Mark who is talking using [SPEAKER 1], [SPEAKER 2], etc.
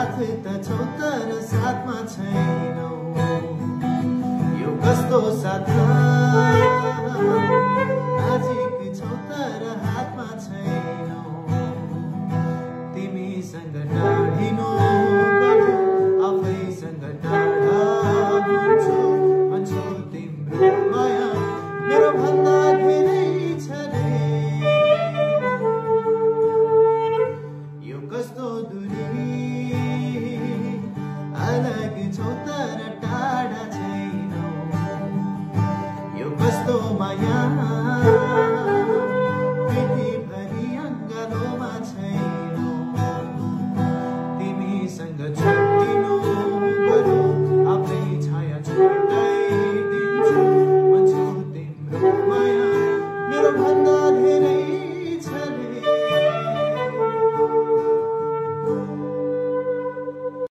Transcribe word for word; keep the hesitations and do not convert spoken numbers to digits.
[SPEAKER 1] साथ त छौ तर साथमा छैनौ यो कस्तो साथ नजिक छौ तर हातमा छैनौ तिमीसँग टाढिनु पर्यो आफैसँग टाढा हुन्छु भन्छु तिम्रो माया मेरो भन्दा धेरै छ रे यो कस्तो दूरी अलग छौ तर टाढा छैनौ यो कस्तो माया पृथ्वीभरि अङ्गालोमा छैनौ तिमीसँग छुट्टिनु पर्यो आफै छाया छुट्टाइदिन्छु भन्छु तिम्रो माया मेरो भन्दा